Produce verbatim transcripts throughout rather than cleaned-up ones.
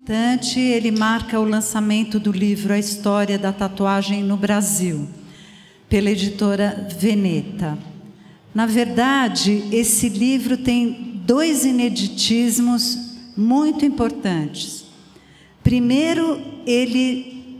Ele marca o lançamento do livro A História da Tatuagem no Brasil, pela editora Veneta. Na verdade, esse livro tem dois ineditismos muito importantes. Primeiro, ele,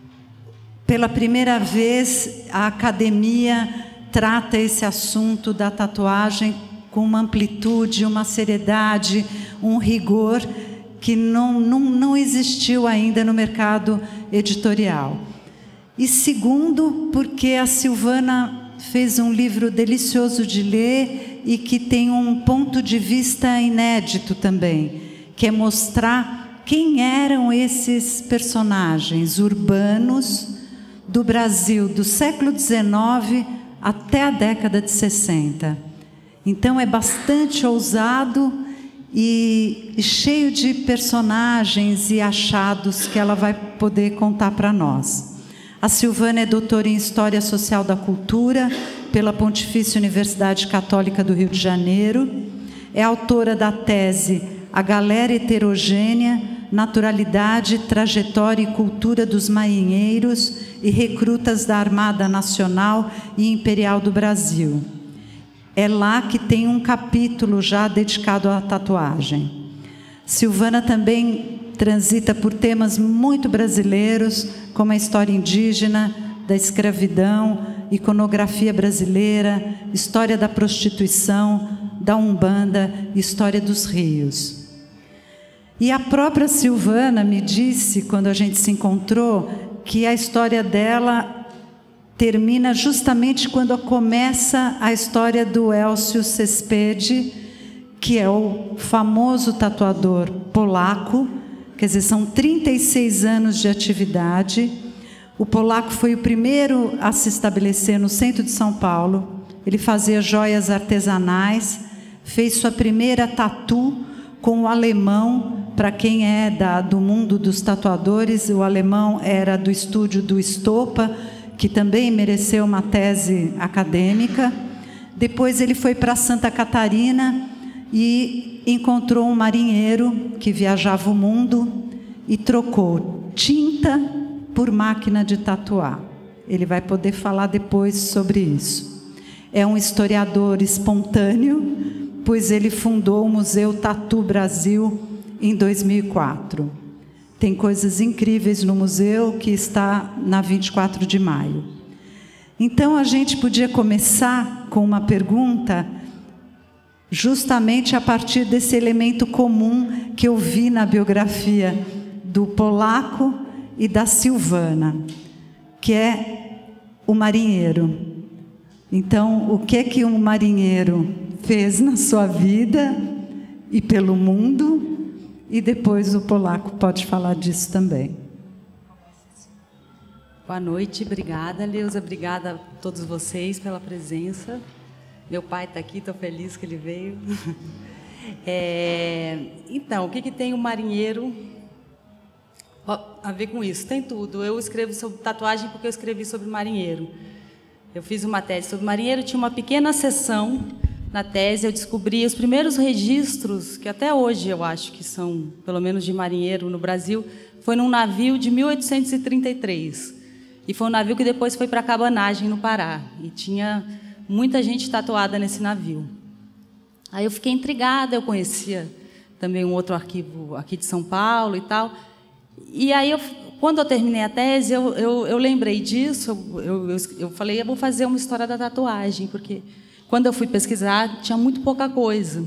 pela primeira vez, a academia trata esse assunto da tatuagem com uma amplitude, uma seriedade, um rigor que não, não, não existiu ainda no mercado editorial. E segundo, porque a Silvana fez um livro delicioso de ler e que tem um ponto de vista inédito também, que é mostrar quem eram esses personagens urbanos do Brasil do século dezenove até a década de sessenta. Então é bastante ousado e, e cheio de personagens e achados que ela vai poder contar para nós. A Silvana é doutora em História Social da Cultura pela Pontifícia Universidade Católica do Rio de Janeiro. É autora da tese A Galera Heterogênea, Naturalidade, Trajetória e Cultura dos Marinheiros e Recrutas da Armada Nacional e Imperial do Brasil. É lá que tem um capítulo já dedicado à tatuagem. Silvana também transita por temas muito brasileiros, como a história indígena, da escravidão, iconografia brasileira, história da prostituição, da Umbanda, história dos rios. E a própria Silvana me disse, quando a gente se encontrou, que a história dela termina justamente quando começa a história do Elcio Cespedi, que é o famoso tatuador polaco. Quer dizer, são trinta e seis anos de atividade. O polaco foi o primeiro a se estabelecer no centro de São Paulo. Ele fazia joias artesanais, fez sua primeira tatu com o alemão. Para quem é da, do mundo dos tatuadores, o alemão era do estúdio do Estopa, que também mereceu uma tese acadêmica. Depois ele foi para Santa Catarina e encontrou um marinheiro que viajava o mundo e trocou tinta por máquina de tatuar. Ele vai poder falar depois sobre isso. É um historiador espontâneo, pois ele fundou o Museu Tatu Brasil em dois mil e quatro. Tem coisas incríveis no museu, que está na vinte e quatro de maio. Então, a gente podia começar com uma pergunta, justamente a partir desse elemento comum que eu vi na biografia do polaco e da Silvana, que é o marinheiro. Então, o que é que um marinheiro fez na sua vida e pelo mundo? E depois o polaco pode falar disso também. Boa noite, obrigada, Leusa, obrigada a todos vocês pela presença. Meu pai está aqui, estou feliz que ele veio. É, então, o que, que tem o marinheiro a ver com isso? Tem tudo. Eu escrevo sobre tatuagem porque eu escrevi sobre marinheiro. Eu fiz uma tese sobre marinheiro, tinha uma pequena seção. Na tese, eu descobri os primeiros registros, que até hoje eu acho que são, pelo menos de marinheiro no Brasil, foi num navio de mil oitocentos e trinta e três. E foi um navio que depois foi para a Cabanagem, no Pará. E tinha muita gente tatuada nesse navio. Aí eu fiquei intrigada, eu conhecia também um outro arquivo aqui de São Paulo e tal. E aí, eu, quando eu terminei a tese, eu, eu, eu lembrei disso, eu, eu, eu falei, eu vou fazer uma história da tatuagem, porque quando eu fui pesquisar, tinha muito pouca coisa.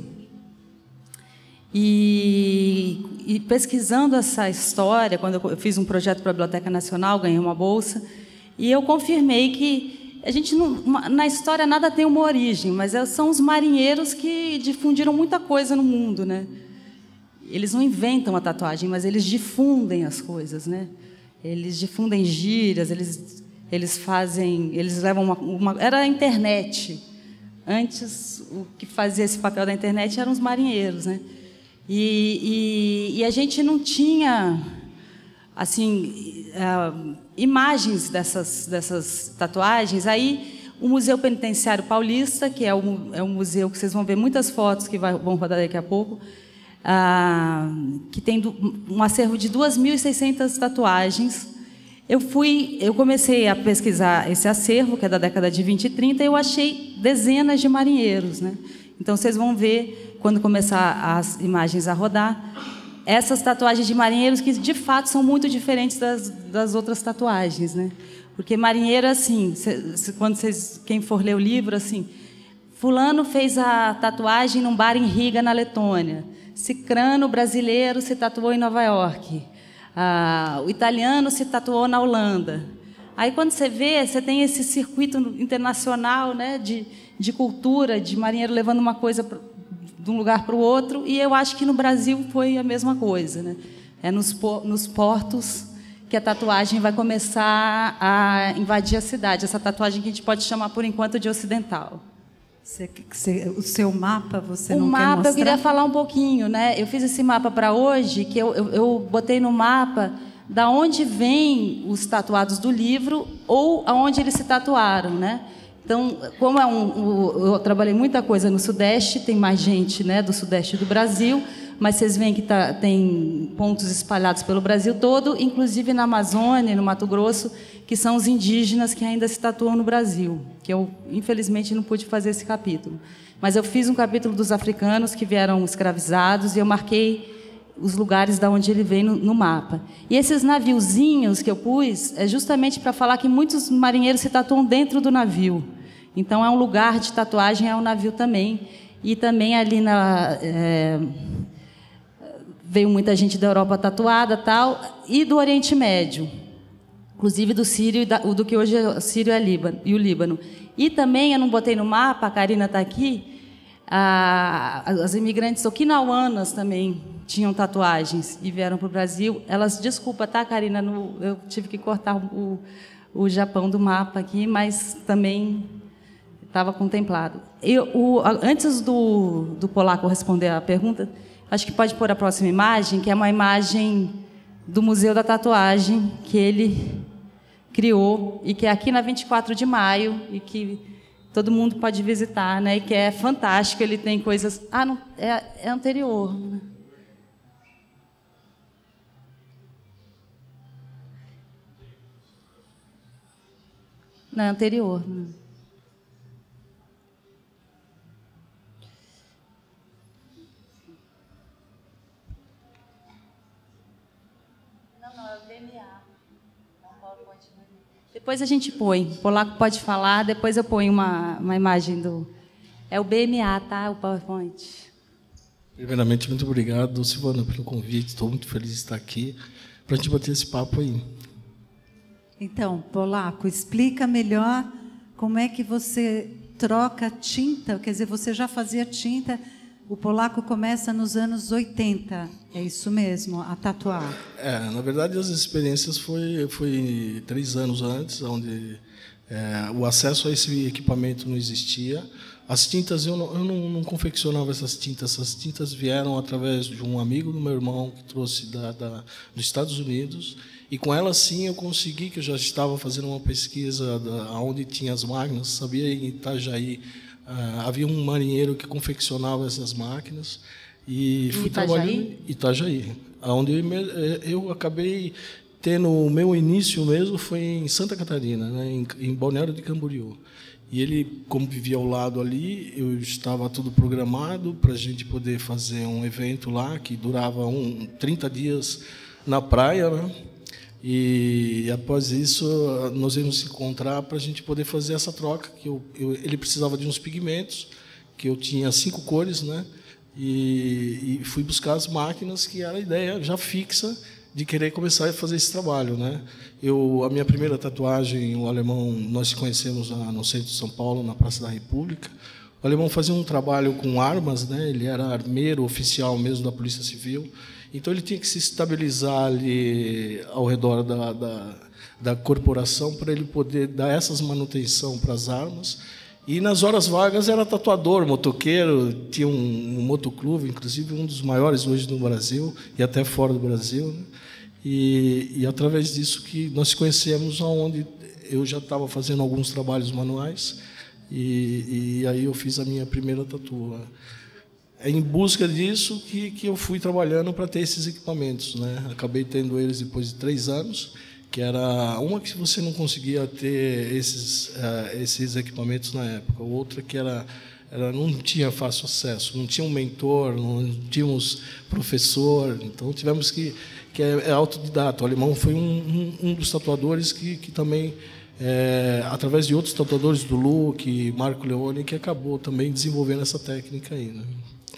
E, e pesquisando essa história, quando eu fiz um projeto para a Biblioteca Nacional, ganhei uma bolsa, e eu confirmei que a gente não, na história nada tem uma origem, mas são os marinheiros que difundiram muita coisa no mundo, né? Eles não inventam a tatuagem, mas eles difundem as coisas, né? Eles difundem gírias, eles, eles fazem, eles levam uma, uma... Era a internet. Antes, o que fazia esse papel da internet eram os marinheiros, né? E, e, e a gente não tinha, assim, uh, imagens dessas, dessas tatuagens. Aí, o Museu Penitenciário Paulista, que é um, é um museu que vocês vão ver muitas fotos que vai, vão rodar daqui a pouco, ah, que tem um acervo de duas mil e seiscentas tatuagens. Eu fui, eu comecei a pesquisar esse acervo, que é da década de vinte e trinta, e eu achei dezenas de marinheiros, né? Então, vocês vão ver, quando começar as imagens a rodar, essas tatuagens de marinheiros que, de fato, são muito diferentes das, das outras tatuagens, né? Porque marinheiro, assim, cê, cê, quando vocês, quem for ler o livro, assim, fulano fez a tatuagem num bar em Riga, na Letônia. Cicrano, brasileiro, se tatuou em Nova York. Ah, o italiano se tatuou na Holanda. Aí, quando você vê, você tem esse circuito internacional, né, de, de cultura, de marinheiro levando uma coisa pra, de um lugar para o outro, e eu acho que no Brasil foi a mesma coisa, né? É nos, nos portos que a tatuagem vai começar a invadir a cidade. Essa tatuagem que a gente pode chamar, por enquanto, de ocidental. Você, você, o seu mapa, você o não mapa, quer mostrar? Eu queria falar um pouquinho, né? Eu fiz esse mapa para hoje, que eu, eu, eu botei no mapa da onde vêm os tatuados do livro ou aonde eles se tatuaram, né? Então, como é um, eu trabalhei muita coisa no Sudeste, tem mais gente, né, do Sudeste do Brasil, mas vocês veem que tá, tem pontos espalhados pelo Brasil todo, inclusive na Amazônia, no Mato Grosso, que são os indígenas que ainda se tatuam no Brasil, que eu, infelizmente, não pude fazer esse capítulo. Mas eu fiz um capítulo dos africanos que vieram escravizados e eu marquei os lugares da onde ele vem no, no mapa. E esses naviozinhos que eu pus é justamente para falar que muitos marinheiros se tatuam dentro do navio. Então, é um lugar de tatuagem, é um navio também. E também ali na... É, veio muita gente da Europa tatuada, tal, e do Oriente Médio, inclusive do Sírio, do que hoje é o Sírio e o Líbano. E também, eu não botei no mapa, a Karina está aqui, a, as imigrantes okinauanas também tinham tatuagens e vieram para o Brasil. Elas, desculpa, tá, Karina, no, eu tive que cortar o, o Japão do mapa aqui, mas também estava contemplado. Eu, o, antes do, do Polaco responder a pergunta, acho que pode pôr a próxima imagem, que é uma imagem do Museu da Tatuagem, que ele criou, e que é aqui na vinte e quatro de maio, e que todo mundo pode visitar, né? E que é fantástico, ele tem coisas... Ah, não, é, é anterior. Não, é anterior. Depois a gente põe. O Polaco pode falar, depois eu ponho uma, uma imagem do... É o B M A, tá? O PowerPoint. Primeiramente, muito obrigado, Silvana, pelo convite. Estou muito feliz de estar aqui para a gente bater esse papo aí. Então, Polaco, explica melhor como é que você troca tinta. Quer dizer, você já fazia tinta... O Polaco começa nos anos oitenta, é isso mesmo, a tatuar? É, na verdade, as experiências foi, foi três anos antes, onde é, o acesso a esse equipamento não existia. As tintas, eu, não, eu não, não confeccionava essas tintas, essas tintas vieram através de um amigo do meu irmão que trouxe da, da, dos Estados Unidos, e com elas, sim, eu consegui, que eu já estava fazendo uma pesquisa da, onde tinha as máquinas, sabia em Itajaí. Uh, havia um marinheiro que confeccionava essas máquinas e fui trabalhando em Itajaí, onde eu, eu acabei tendo o meu início mesmo foi em Santa Catarina, né, em, em Balneário de Camboriú. E ele, como vivia ao lado ali, eu estava tudo programado para a gente poder fazer um evento lá que durava um, trinta dias na praia, né? E após isso nós íamos se encontrar para a gente poder fazer essa troca. Que eu, eu, ele precisava de uns pigmentos, que eu tinha cinco cores, né? E, e fui buscar as máquinas, que era a ideia já fixa de querer começar a fazer esse trabalho, né? Eu, a minha primeira tatuagem, o alemão, nós conhecemos no centro de São Paulo, na Praça da República. O alemão fazia um trabalho com armas, né? Ele era armeiro oficial mesmo da Polícia Civil. Então, ele tinha que se estabilizar ali ao redor da, da, da corporação para ele poder dar essas manutenção para as armas. E, nas horas vagas, era tatuador, motoqueiro, tinha um, um motoclube, inclusive um dos maiores hoje no Brasil, e até fora do Brasil. Né? E, e, através disso, que nós conhecemos, onde eu já estava fazendo alguns trabalhos manuais, e, e aí eu fiz a minha primeira tatu. é em busca disso que, que eu fui trabalhando para ter esses equipamentos, né? Acabei tendo eles depois de três anos, que era uma que você não conseguia ter esses, uh, esses equipamentos na época, outra que era, era não tinha fácil acesso, não tinha um mentor, não tínhamos professor, então tivemos que que é, é autodidata. O alemão foi um, um, um dos tatuadores que, que também É, através de outros tatuadores do Luque, Marco Leone, que acabou também desenvolvendo essa técnica aí, né?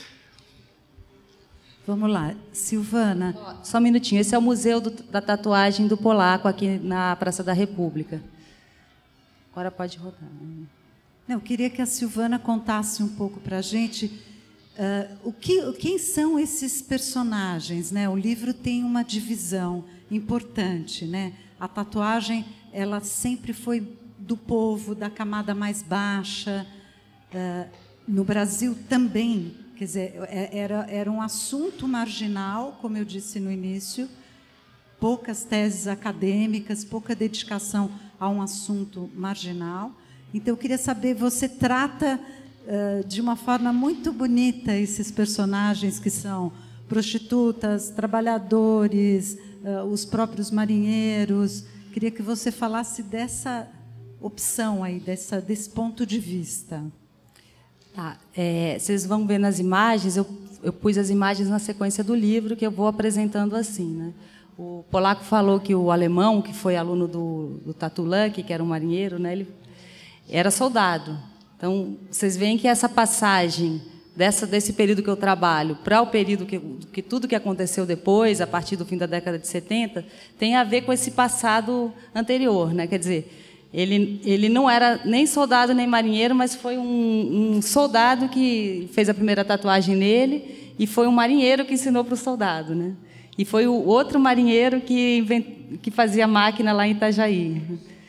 Vamos lá, Silvana. Só um minutinho. Esse é o Museu do, da Tatuagem do Polaco, aqui na Praça da República. Agora pode rodar. Não, eu queria que a Silvana contasse um pouco para a gente uh, o que, quem são esses personagens, né? O livro tem uma divisão importante, né? A tatuagem, ela sempre foi do povo, da camada mais baixa. Uh, no Brasil também, quer dizer, era, era um assunto marginal, como eu disse no início, poucas teses acadêmicas, pouca dedicação a um assunto marginal. Então, eu queria saber, você trata uh, de uma forma muito bonita esses personagens que são prostitutas, trabalhadores, uh, os próprios marinheiros. Queria que você falasse dessa opção aí, dessa, desse ponto de vista. Tá, é, vocês vão ver nas imagens, eu, eu pus as imagens na sequência do livro, que eu vou apresentando assim, né? O Polaco falou que o alemão, que foi aluno do, do Tatu Luck, que era um marinheiro, né, ele era soldado. Então, vocês veem que essa passagem dessa, desse período que eu trabalho para o período que, que tudo que aconteceu depois, a partir do fim da década de setenta, tem a ver com esse passado anterior, né? Quer dizer, ele, ele não era nem soldado nem marinheiro, mas foi um, um soldado que fez a primeira tatuagem nele e foi um marinheiro que ensinou para o soldado, né? E foi o outro marinheiro que, invent, que fazia máquina lá em Itajaí.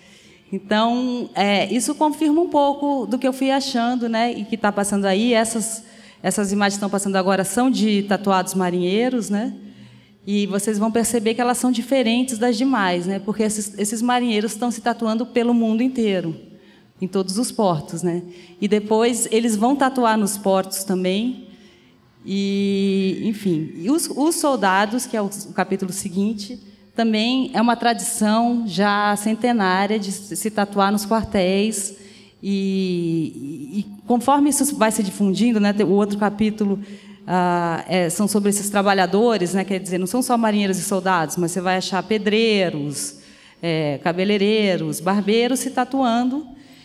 Então, é, isso confirma um pouco do que eu fui achando, né, e que está passando aí. Essas, essas imagens que estão passando agora são de tatuados marinheiros, né, e vocês vão perceber que elas são diferentes das demais, né, porque esses, esses marinheiros estão se tatuando pelo mundo inteiro, em todos os portos, né, e depois eles vão tatuar nos portos também. E, enfim, e os, os soldados, que é o, o capítulo seguinte, também é uma tradição já centenária de se tatuar nos quartéis. E, e, e conforme isso vai se difundindo, né, o outro capítulo ah, é, são sobre esses trabalhadores, né, quer dizer, não são só marinheiros e soldados, mas você vai achar pedreiros, é, cabeleireiros, barbeiros se tatuando.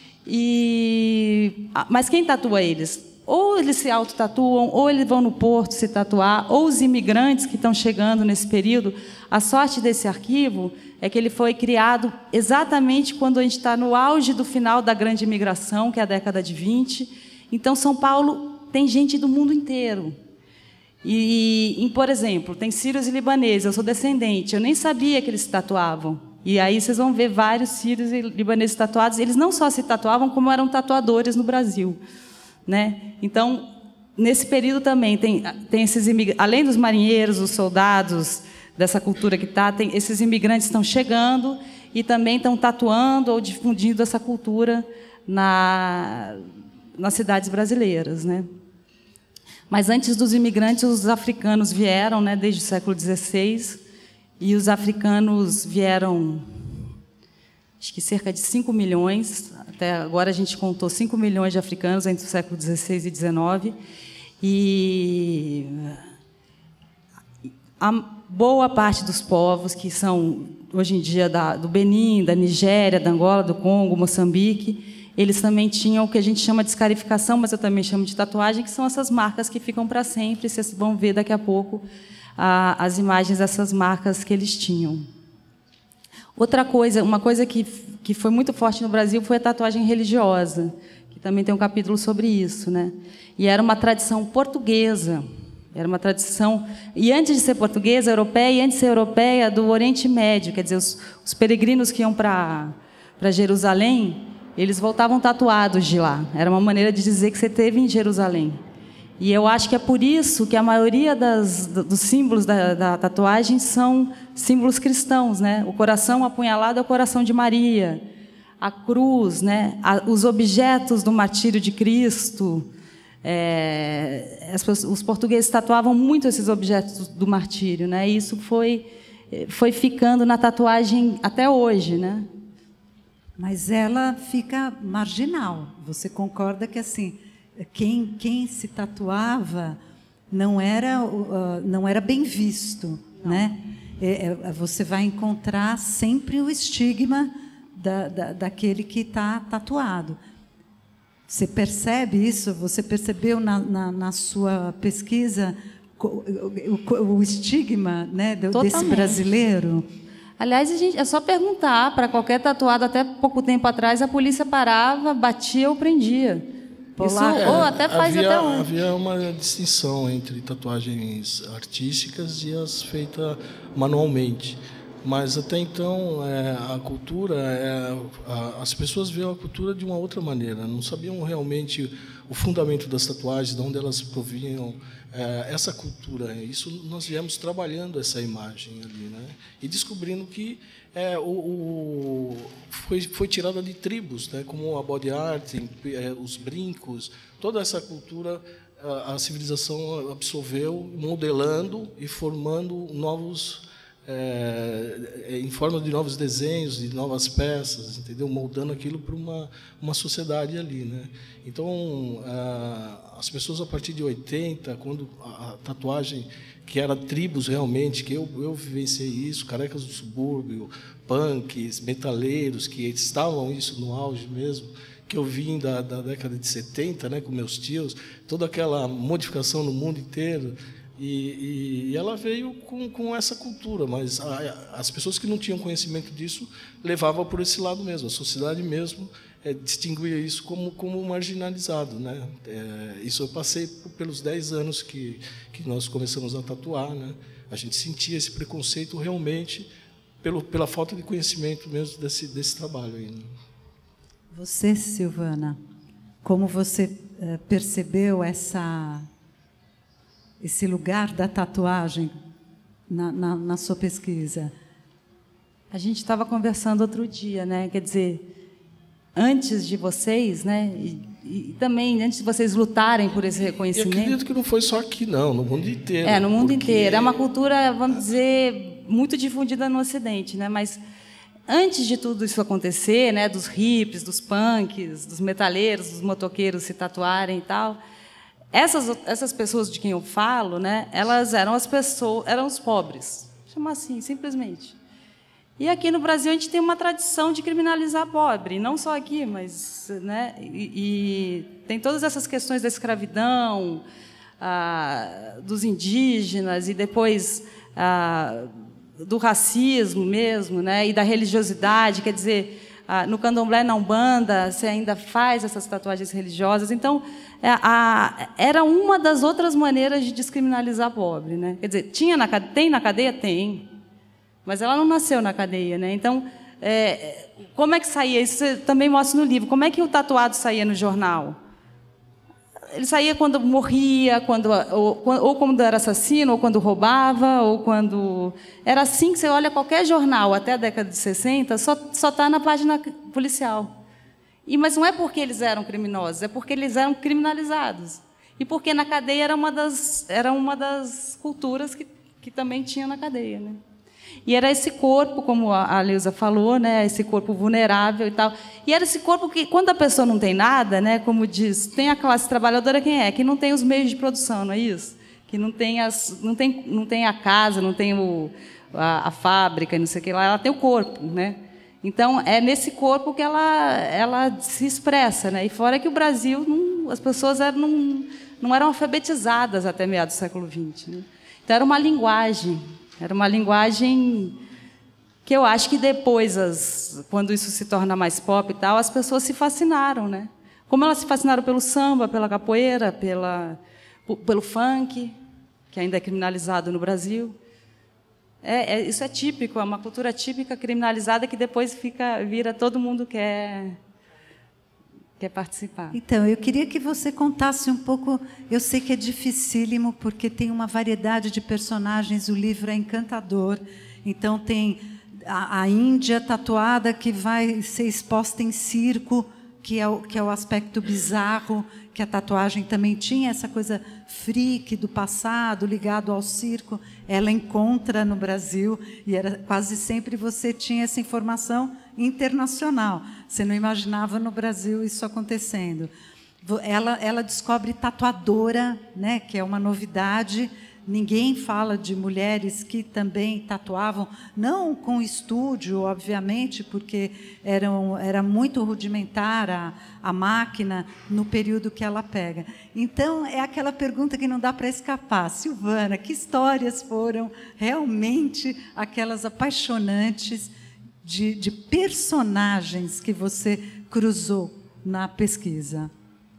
E, mas quem tatua eles? Ou eles se autotatuam, ou eles vão no porto se tatuar, ou os imigrantes que estão chegando nesse período. A sorte desse arquivo é que ele foi criado exatamente quando a gente está no auge do final da grande imigração, que é a década de vinte. Então, São Paulo tem gente do mundo inteiro. E, e por exemplo, tem sírios e libaneses. Eu sou descendente, eu nem sabia que eles se tatuavam. E aí vocês vão ver vários sírios e libaneses tatuados. Eles não só se tatuavam, como eram tatuadores no Brasil. Né? Então, nesse período também tem, tem esses imigrantes, além dos marinheiros, os soldados dessa cultura que está, tem esses imigrantes estão chegando e também estão tatuando ou difundindo essa cultura na, nas cidades brasileiras, né? Mas antes dos imigrantes, os africanos vieram, né, desde o século dezesseis, e os africanos vieram, acho que cerca de cinco milhões. Até agora a gente contou cinco milhões de africanos entre o século dezesseis e dezenove. E a boa parte dos povos que são, hoje em dia, da, do Benin, da Nigéria, da Angola, do Congo, Moçambique, eles também tinham o que a gente chama de escarificação, mas eu também chamo de tatuagem, que são essas marcas que ficam para sempre. Vocês vão ver daqui a pouco a, as imagens dessas marcas que eles tinham. Outra coisa, uma coisa que, que foi muito forte no Brasil foi a tatuagem religiosa, que também tem um capítulo sobre isso, né? E era uma tradição portuguesa, era uma tradição, e antes de ser portuguesa, europeia, e antes de ser europeia, do Oriente Médio, quer dizer, os, os peregrinos que iam para para Jerusalém, eles voltavam tatuados de lá. Era uma maneira de dizer que você esteve em Jerusalém. E eu acho que é por isso que a maioria das, dos símbolos da, da tatuagem são símbolos cristãos, né? O coração apunhalado é o coração de Maria, a cruz, né? A, os objetos do martírio de Cristo, É, as, os portugueses tatuavam muito esses objetos do martírio, né? E isso foi, foi ficando na tatuagem até hoje, né? Mas ela fica marginal. Você concorda que assim, quem, quem se tatuava não era, uh, não era bem visto, não. Né? É, é, você vai encontrar sempre o estigma da, da, daquele que está tatuado. Você percebe isso? Você percebeu na, na, na sua pesquisa o, o, o estigma, né, desse brasileiro? Aliás, a gente, é só perguntar para qualquer tatuado. Até pouco tempo atrás, a polícia parava, batia ou prendia. Isso, é, ou até faz havia, até hoje. Havia uma distinção entre tatuagens artísticas e as feitas manualmente. Mas, até então, é, a cultura, é, a, as pessoas viam a cultura de uma outra maneira, não sabiam realmente o fundamento das tatuagens, de onde elas provinham, é, essa cultura. Isso nós viemos trabalhando essa imagem ali, né? E descobrindo que é, o, o, foi, foi tirada de tribos, né? Como a body art, é, os brincos, toda essa cultura a, a civilização absorveu, modelando e formando novos... É, em forma de novos desenhos, de novas peças, entendeu? Moldando aquilo para uma, uma sociedade ali, né? Então, a, as pessoas, a partir de oitenta, quando a, a tatuagem, que era tribos realmente, que eu, eu vivenciei isso, carecas do subúrbio, punks, metaleiros, que estavam isso no auge mesmo, que eu vim da, da década de setenta, né, com meus tios, toda aquela modificação no mundo inteiro. E, e ela veio com, com essa cultura, mas a, as pessoas que não tinham conhecimento disso levavam por esse lado mesmo. A sociedade mesmo é, distinguia isso como, como marginalizado, né? É, isso eu passei por, pelos dez anos que, que nós começamos a tatuar, né? A gente sentia esse preconceito realmente pelo, pela falta de conhecimento mesmo desse, desse trabalho aí, né? Você, Silvana, como você é, percebeu essa... esse lugar da tatuagem na, na, na sua pesquisa? A gente estava conversando outro dia, né? Quer dizer, antes de vocês, né? E, e também antes de vocês lutarem por esse reconhecimento. Eu acredito que não foi só aqui, não, no mundo inteiro. É, no mundo porque... inteiro. É uma cultura, vamos dizer, muito difundida no Ocidente, né? Mas antes de tudo isso acontecer, né? Dos hippies, dos punks, dos metaleiros, dos motoqueiros se tatuarem e tal. Essas, essas pessoas de quem eu falo, né, elas eram as pessoas, eram os pobres, chama assim, simplesmente. E aqui no Brasil a gente tem uma tradição de criminalizar pobre, não só aqui, mas, né, e, e tem todas essas questões da escravidão, ah, dos indígenas e depois ah, do racismo mesmo, né, e da religiosidade, quer dizer, ah, no candomblé, na Umbanda, você ainda faz essas tatuagens religiosas. Então, é, a, era uma das outras maneiras de descriminalizar pobre, né? Quer dizer, tinha na, tem na cadeia? Tem. Mas ela não nasceu na cadeia, né? Então, é, como é que saía? Isso você também mostra no livro. Como é que o tatuado saía no jornal? Ele saía quando morria, quando, ou, ou quando era assassino, ou quando roubava, ou quando... Era assim que você olha qualquer jornal, até a década de sessenta, só só está na página policial. E, mas não é porque eles eram criminosos, é porque eles eram criminalizados. E porque na cadeia era uma das, era uma das culturas que, que também tinha na cadeia, né? E era esse corpo, como a Leusa falou, né, esse corpo vulnerável e tal. E era esse corpo que, quando a pessoa não tem nada, né, como diz, tem a classe trabalhadora, quem é? Que não tem os meios de produção, não é isso? Que não tem, as, não tem, não tem a casa, não tem o, a, a fábrica, não sei o que lá, ela tem o corpo, né? Então, é nesse corpo que ela, ela se expressa, né? E fora que o Brasil, não, as pessoas eram, não, não eram alfabetizadas até meados do século vinte, né? Então, era uma linguagem. Era uma linguagem que eu acho que depois, as, quando isso se torna mais pop e tal, as pessoas se fascinaram, né? Como elas se fascinaram pelo samba, pela capoeira, pela, pelo funk, que ainda é criminalizado no Brasil. É, é, isso é típico, é uma cultura típica criminalizada que depois fica, vira todo mundo quer, quer participar. Então, eu queria que você contasse um pouco, eu sei que é dificílimo, porque tem uma variedade de personagens, o livro é encantador, então tem a, a Índia tatuada que vai ser exposta em circo, que é o, que é o aspecto bizarro, que a tatuagem também tinha, essa coisa freak do passado, ligado ao circo, ela encontra no Brasil, e era quase sempre você tinha essa informação internacional. Você não imaginava no Brasil isso acontecendo. Ela, ela descobre tatuadora, né, que é uma novidade. Ninguém fala de mulheres que também tatuavam, não com estúdio, obviamente, porque eram, era muito rudimentar a, a máquina no período que ela pega. Então, é aquela pergunta que não dá para escapar. Silvana, que histórias foram realmente aquelas apaixonantes de, de personagens que você cruzou na pesquisa?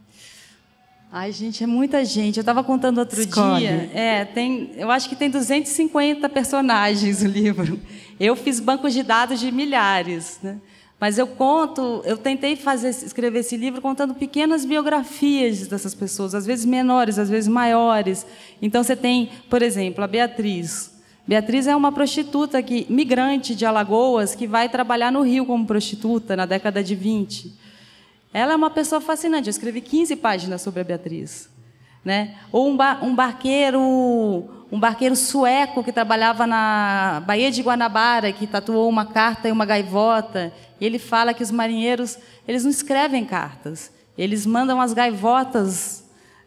Ai, gente, é muita gente. Eu estava contando outro Escolhe. dia. É, tem, eu acho que tem duzentos e cinquenta personagens o livro. Eu fiz bancos de dados de milhares, né? Mas eu conto, eu tentei fazer, escrever esse livro contando pequenas biografias dessas pessoas, às vezes menores, às vezes maiores. Então você tem, por exemplo, a Beatriz. Beatriz é uma prostituta que, migrante de Alagoas, que vai trabalhar no Rio como prostituta na década de vinte. Ela é uma pessoa fascinante. Eu escrevi quinze páginas sobre a Beatriz, né? Ou um, bar, um barqueiro, um barqueiro sueco que trabalhava na Baía de Guanabara, que tatuou uma carta e uma gaivota. E ele fala que os marinheiros, eles não escrevem cartas, eles mandam as gaivotas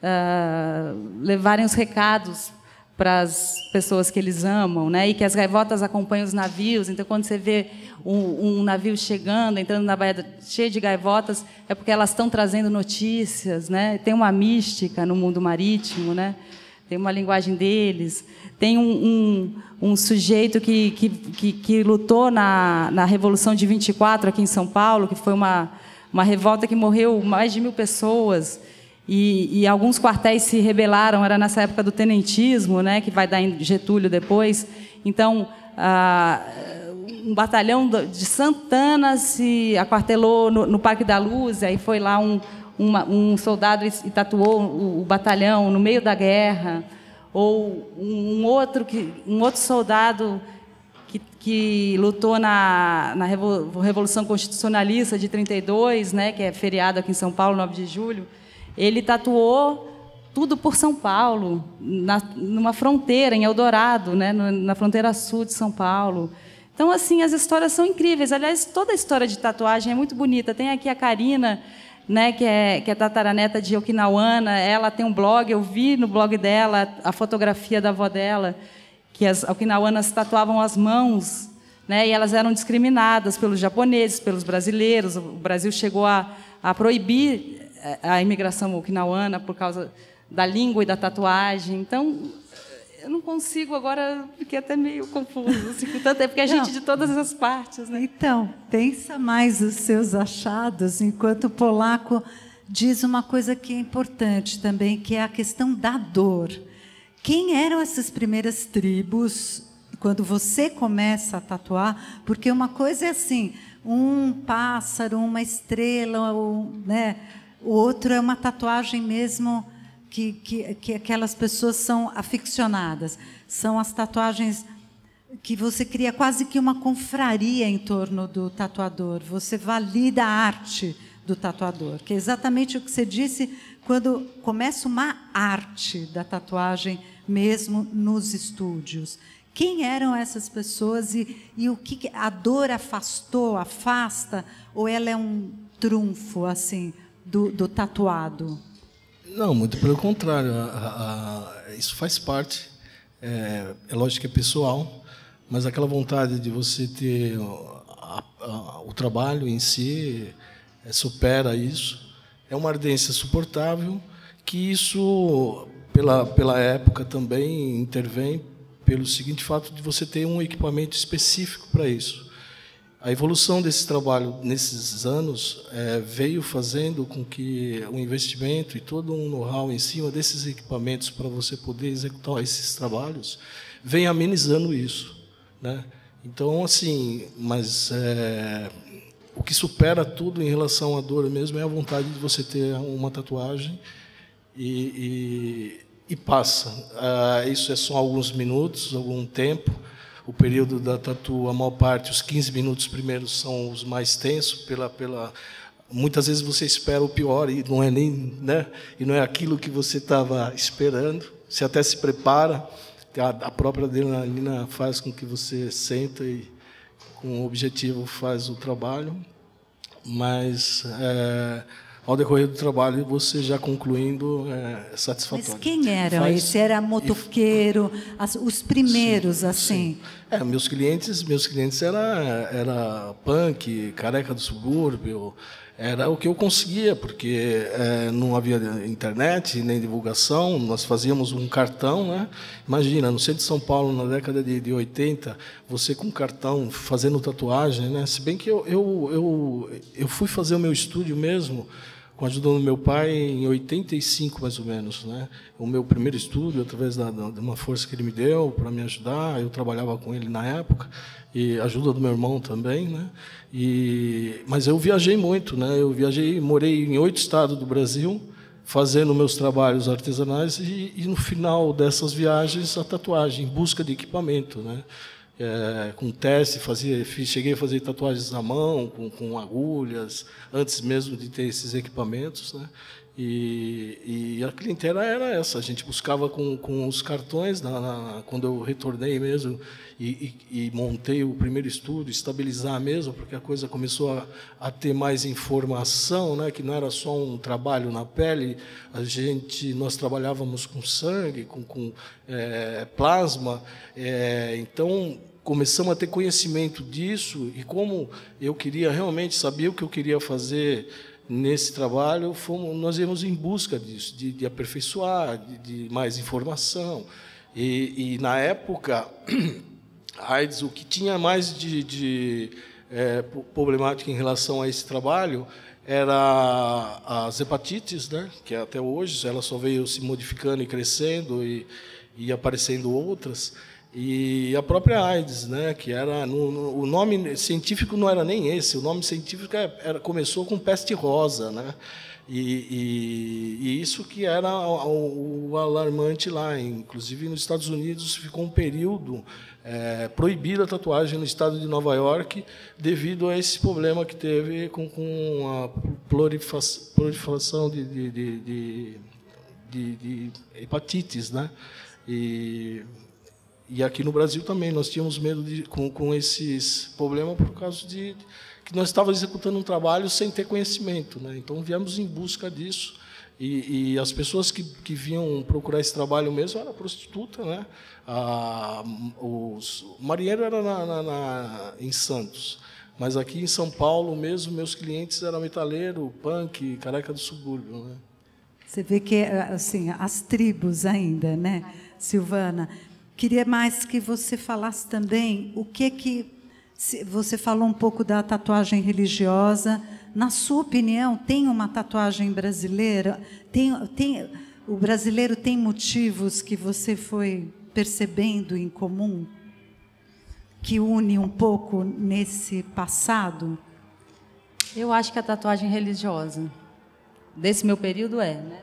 uh, levarem os recados para as pessoas que eles amam, né? E que as gaivotas acompanham os navios. Então, quando você vê um, um navio chegando, entrando na baía cheio de gaivotas, é porque elas estão trazendo notícias, né? Tem uma mística no mundo marítimo, né? Tem uma linguagem deles. Tem um, um, um sujeito que, que, que, que lutou na, na Revolução de vinte e quatro, aqui em São Paulo, que foi uma, uma revolta que morreu mais de mil pessoas. E, e alguns quartéis se rebelaram, era nessa época do tenentismo, né, que vai dar em Getúlio depois. Então, ah, um batalhão de Santana se aquartelou no, no Parque da Luz, aí foi lá um, uma, um soldado e, e tatuou o, o batalhão no meio da guerra. Ou um outro, que, um outro soldado que, que lutou na, na Revolução Constitucionalista de trinta e dois, né, que é feriado aqui em São Paulo, nove de julho, ele tatuou tudo por São Paulo, na, numa fronteira, em Eldorado, né, na fronteira sul de São Paulo. Então, assim, as histórias são incríveis. Aliás, toda a história de tatuagem é muito bonita. Tem aqui a Karina, né, que é, que é tataraneta de Okinawana. Ela tem um blog, eu vi no blog dela a fotografia da avó dela, que as okinawanas tatuavam as mãos, né, e elas eram discriminadas pelos japoneses, pelos brasileiros. O Brasil chegou a, a proibir a imigração okinawana por causa da língua e da tatuagem. Então, eu não consigo agora, fiquei até meio confuso, assim, tanto é porque a gente não, de todas as partes, né? Então, pensa mais os seus achados, enquanto o polaco diz uma coisa que é importante também, que é a questão da dor. Quem eram essas primeiras tribos quando você começa a tatuar? Porque uma coisa é assim, um pássaro, uma estrela, ou, né? O outro é uma tatuagem mesmo que, que, que aquelas pessoas são aficionadas. São as tatuagens que você cria quase que uma confraria em torno do tatuador. Você valida a arte do tatuador, que é exatamente o que você disse quando começa uma arte da tatuagem mesmo nos estúdios. Quem eram essas pessoas e, e o que a dor afastou, afasta, ou ela é um trunfo, assim, Do, do tatuado? Não, muito pelo contrário. A, a, a, isso faz parte. É, é lógico que é pessoal, mas aquela vontade de você ter a, a, o trabalho em si é, supera isso. É uma ardência suportável, que isso, pela, pela época, também intervém pelo seguinte fato de você ter um equipamento específico para isso. A evolução desse trabalho nesses anos é, veio fazendo com que o investimento e todo um know-how em cima desses equipamentos para você poder executar esses trabalhos venha amenizando isso, né? Então, assim, mas é, o que supera tudo em relação à dor mesmo é a vontade de você ter uma tatuagem e, e, e passa. Ah, isso é só alguns minutos, algum tempo. O período da tatu, a maior parte, os quinze minutos primeiros são os mais tensos, pela, pela muitas vezes você espera o pior e não é nem, né? E não é aquilo que você estava esperando. Você até se prepara. A própria adrenalina faz com que você senta e, com o objetivo, faz o trabalho. Mas, é, ao decorrer do trabalho, você já concluindo, é satisfatório. Mas quem era Faz, esse? Era motoqueiro, e, as, os primeiros, sim, assim? Sim. É, meus clientes, meus clientes era, era punk, careca do subúrbio. Era o que eu conseguia, porque é, não havia internet nem divulgação, nós fazíamos um cartão, né? Imagina, no centro de São Paulo, na década de, de oitenta, você com cartão, fazendo tatuagem, né? Se bem que eu, eu, eu, eu fui fazer o meu estúdio mesmo, com a ajuda do meu pai, em oitenta e cinco, mais ou menos, né? O meu primeiro estúdio, através da, de uma força que ele me deu para me ajudar, eu trabalhava com ele na época, e ajuda do meu irmão também, né? E, mas eu viajei muito, né? Eu viajei, morei em oito estados do Brasil, fazendo meus trabalhos artesanais, e, e no final dessas viagens, a tatuagem, em busca de equipamento, né? É, com teste, fazia, cheguei a fazer tatuagens à mão, com, com agulhas, antes mesmo de ter esses equipamentos, né? E, e a clientela era essa, a gente buscava com, com os cartões, na, na, quando eu retornei mesmo e, e, e montei o primeiro estúdio, estabilizar mesmo, porque a coisa começou a, a ter mais informação, né? Que não era só um trabalho na pele, a gente, nós trabalhávamos com sangue, com, com é, plasma, é, então começamos a ter conhecimento disso, e como eu queria realmente saber o que eu queria fazer nesse trabalho, fomos, nós íamos em busca disso, de, de aperfeiçoar, de, de mais informação. E, e, na época, a AIDS, o que tinha mais de, de é, problemática em relação a esse trabalho era as hepatites, né? Que até hoje ela só veio se modificando e crescendo e, e aparecendo outras. E a própria AIDS, né, que era no, no, o nome científico não era nem esse, o nome científico era, começou com peste rosa, né, e, e, e isso que era o, o alarmante lá. Inclusive nos Estados Unidos ficou um período é, proibida a tatuagem no estado de Nova York devido a esse problema que teve com, com a proliferação de, de, de, de, de, de hepatites, né, e E aqui no Brasil também nós tínhamos medo de, com, com esses problemas por causa de que nós estávamos executando um trabalho sem ter conhecimento, né? Então viemos em busca disso, e, e as pessoas que, que vinham procurar esse trabalho mesmo era prostituta, né? A, os, o marinheiro era na, na, na, em Santos, mas aqui em São Paulo mesmo meus clientes eram metaleiro, punk, careca do subúrbio, né? Você vê que assim as tribos ainda, né, Silvana? Queria mais que você falasse também o que que você falou um pouco da tatuagem religiosa. Na sua opinião, tem uma tatuagem brasileira? Tem, tem, o brasileiro tem motivos que você foi percebendo em comum que une um pouco nesse passado? Eu acho que a tatuagem religiosa desse meu período é, né?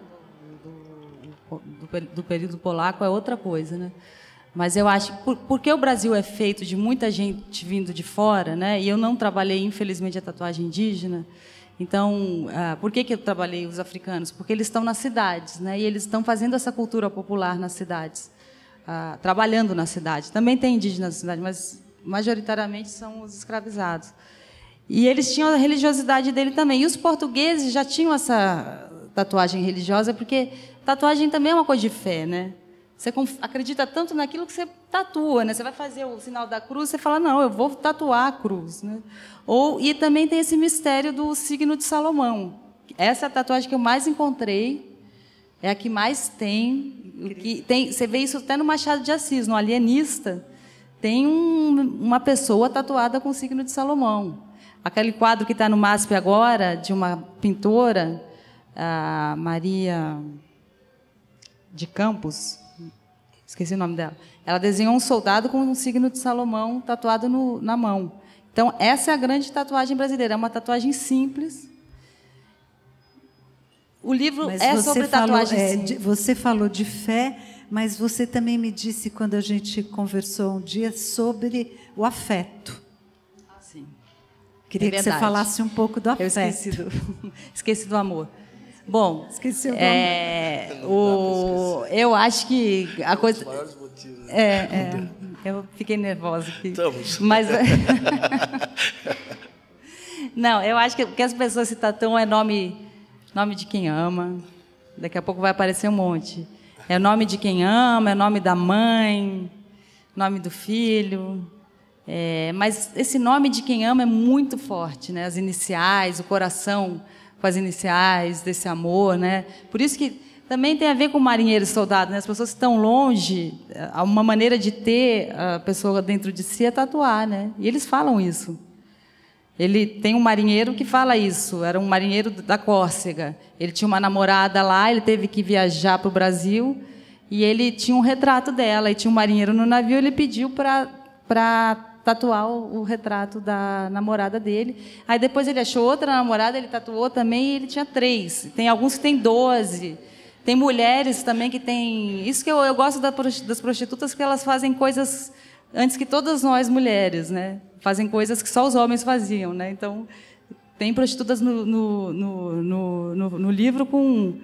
Do, do, do, do período polaco é outra coisa, né? Mas eu acho, por, porque o Brasil é feito de muita gente vindo de fora, né? E eu não trabalhei, infelizmente, a tatuagem indígena. Então, ah, por que que eu trabalhei os africanos? Porque eles estão nas cidades, né? E eles estão fazendo essa cultura popular nas cidades, ah, trabalhando na cidade. Também tem indígenas na cidade, mas majoritariamente são os escravizados. E eles tinham a religiosidade dele também. E os portugueses já tinham essa tatuagem religiosa, porque tatuagem também é uma coisa de fé, né? Você acredita tanto naquilo que você tatua, né? Você vai fazer o sinal da cruz, você fala, não, eu vou tatuar a cruz, né? Ou, e também tem esse mistério do signo de Salomão. Essa é a tatuagem que eu mais encontrei, é a que mais tem. Que tem você vê isso até no Machado de Assis, no Alienista, tem um, uma pessoa tatuada com o signo de Salomão. Aquele quadro que está no MASP agora, de uma pintora, a Maria de Campos, esqueci o nome dela. Ela desenhou um soldado com um signo de Salomão tatuado no, na mão. Então, essa é a grande tatuagem brasileira. É uma tatuagem simples. O livro mas é sobre falou, tatuagem é, simples. Você falou de fé, mas você também me disse, quando a gente conversou um dia, sobre o afeto. Ah, sim. Queria é que você falasse um pouco do afeto. Eu esqueci do, esqueci do amor. Bom, Esqueceu do é, o, eu acho que a coisa... É, é, eu fiquei nervosa aqui. Estamos. Mas... Não, eu acho que o que as pessoas se tatuam é nome, nome de quem ama. Daqui a pouco vai aparecer um monte. É o nome de quem ama, é o nome da mãe, nome do filho. É, mas esse nome de quem ama é muito forte, né? As iniciais, o coração com as iniciais desse amor, né? Por isso que também tem a ver com marinheiro e soldado, né? As pessoas que estão longe, uma maneira de ter a pessoa dentro de si é tatuar, né? E eles falam isso. Ele tem um marinheiro que fala isso, era um marinheiro da Córcega. Ele tinha uma namorada lá, ele teve que viajar para o Brasil e ele tinha um retrato dela. E tinha um marinheiro no navio, ele pediu para para tatuar o, o retrato da namorada dele. Aí depois ele achou outra namorada, ele tatuou também e ele tinha três. Tem alguns que têm doze. Tem mulheres também que têm... Isso que eu, eu gosto da, das prostitutas, porque elas fazem coisas antes que todas nós mulheres, né? Fazem coisas que só os homens faziam, né? Então, tem prostitutas no, no, no, no, no, no livro com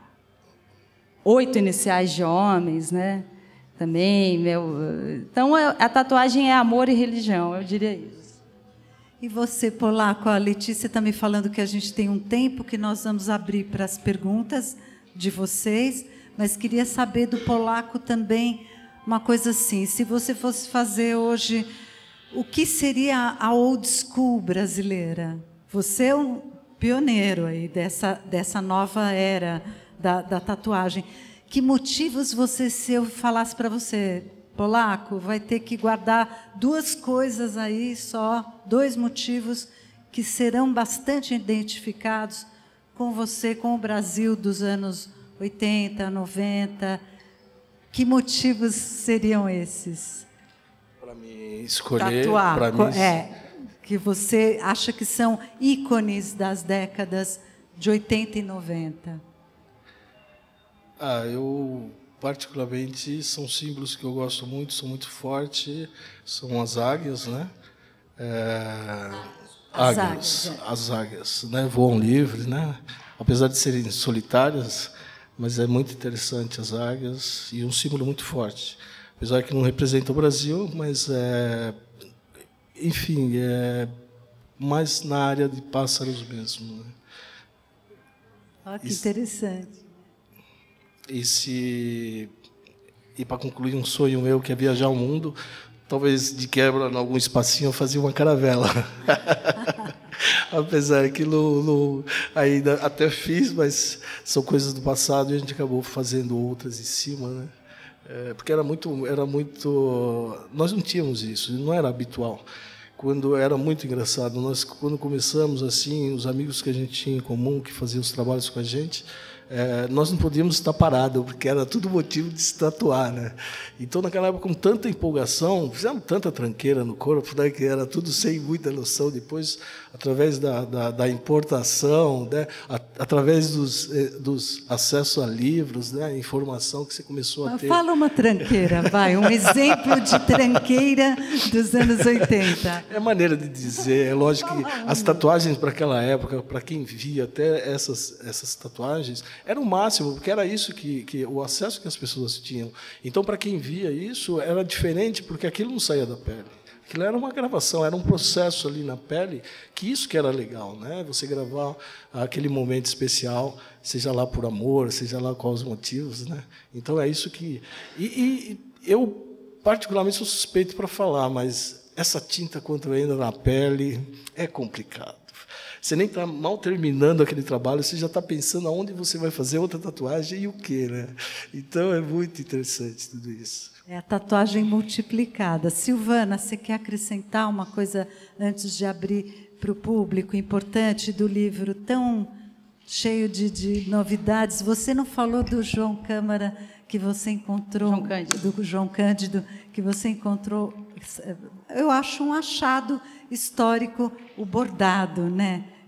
oito iniciais de homens, né? Também, meu... Então, a tatuagem é amor e religião, eu diria isso. E você, Polaco, a Letícia está me falando que a gente tem um tempo que nós vamos abrir para as perguntas de vocês, mas queria saber do Polaco também uma coisa assim, se você fosse fazer hoje, o que seria a old school brasileira? Você é um pioneiro aí dessa, dessa nova era da, da tatuagem. Que motivos você, se eu falasse para você, Polaco, vai ter que guardar duas coisas aí só, dois motivos que serão bastante identificados com você, com o Brasil dos anos oitenta, noventa. Que motivos seriam esses? Para mim escolher, tatuar, para mim é, que você acha que são ícones das décadas de oitenta e noventa. Ah, eu particularmente são símbolos que eu gosto muito, são muito fortes, são as águias, né? É, as águias, águias, é. as águias, né? Voam livres, né? Apesar de serem solitárias, mas é muito interessante as águias e um símbolo muito forte. Apesar que não representa o Brasil, mas é, enfim, é mais na área de pássaros mesmo. Né? Oh, que interessante. E se e para concluir um sonho meu que é viajar o mundo, talvez de quebra em algum espacinho eu fazia uma caravela. Apesar que no, no, ainda até fiz, mas são coisas do passado e a gente acabou fazendo outras em cima, né? É, porque era muito, era muito, nós não tínhamos isso, não era habitual. Quando era muito engraçado, nós quando começamos assim, os amigos que a gente tinha em comum que faziam os trabalhos com a gente, é, nós não podíamos estar parados, porque era tudo motivo de se tatuar, né? Então, naquela época, com tanta empolgação, fizemos tanta tranqueira no corpo, né, que era tudo sem muita noção. Depois, através da, da, da importação, né, a, através dos, eh, dos acessos a livros, né, a informação que você começou a ter. Fala uma tranqueira, vai, um exemplo de tranqueira dos anos oitenta. É maneira de dizer, é lógico que as tatuagens para aquela época, para quem via até essas, essas tatuagens, era o máximo, porque era isso que, que o acesso que as pessoas tinham. Então, para quem via isso, era diferente, porque aquilo não saía da pele. Aquilo era uma gravação, era um processo ali na pele, que isso que era legal, né? Você gravar aquele momento especial, seja lá por amor, seja lá quais os motivos, né? Então, é isso que... E, e eu, particularmente, sou suspeito para falar, mas essa tinta, quando entra na pele, é complicado. Você nem está mal terminando aquele trabalho, você já está pensando aonde você vai fazer outra tatuagem e o quê, né? Então, é muito interessante tudo isso. É a tatuagem multiplicada. Silvana, você quer acrescentar uma coisa antes de abrir para o público importante do livro tão cheio de, de novidades? Você não falou do João Câmara que você encontrou, João Cândido. do João Cândido que você encontrou. Eu acho um achado histórico o bordado, né?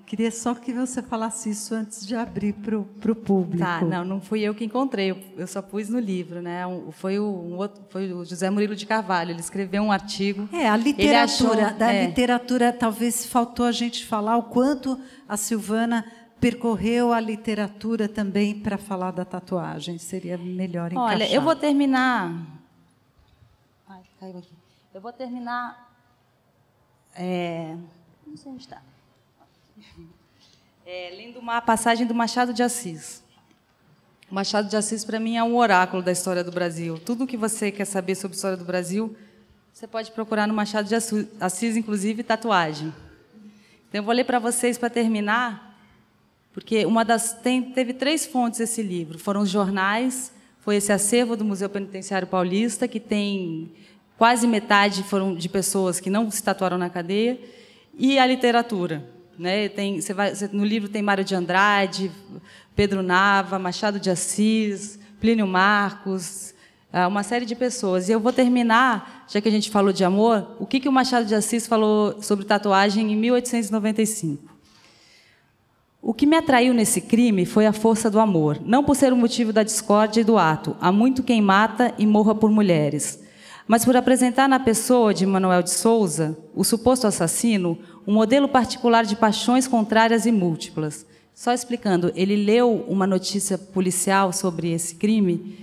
Queria só que você falasse isso antes de abrir para o público. Tá, não, não fui eu que encontrei, eu, eu só pus no livro, né? Um, foi, o, um outro, foi o José Murilo de Carvalho, ele escreveu um artigo. É, a literatura, achou, da é, literatura, talvez faltou a gente falar o quanto a Silvana percorreu a literatura também para falar da tatuagem. Seria melhor encaixar. Olha, eu vou terminar... Ai, caiu aqui. Eu vou terminar... É, não sei onde está. É, lendo uma passagem do Machado de Assis. O Machado de Assis, para mim, é um oráculo da história do Brasil. Tudo o que você quer saber sobre a história do Brasil, você pode procurar no Machado de Assis, inclusive tatuagem. Então, eu vou ler para vocês, para terminar, porque uma das, tem, teve três fontes esse livro. Foram os jornais, foi esse acervo do Museu Penitenciário Paulista, que tem quase metade foram de pessoas que não se tatuaram na cadeia, e a literatura. Né? Tem, você vai, você, no livro tem Mário de Andrade, Pedro Nava, Machado de Assis, Plínio Marcos, uma série de pessoas. E eu vou terminar, já que a gente falou de amor, o que, que o Machado de Assis falou sobre tatuagem em mil oitocentos e noventa e cinco. O que me atraiu nesse crime foi a força do amor, não por ser o motivo da discórdia e do ato. Há muito quem mata e morra por mulheres. Mas por apresentar na pessoa de Manuel de Souza, o suposto assassino, um modelo particular de paixões contrárias e múltiplas. Só explicando, ele leu uma notícia policial sobre esse crime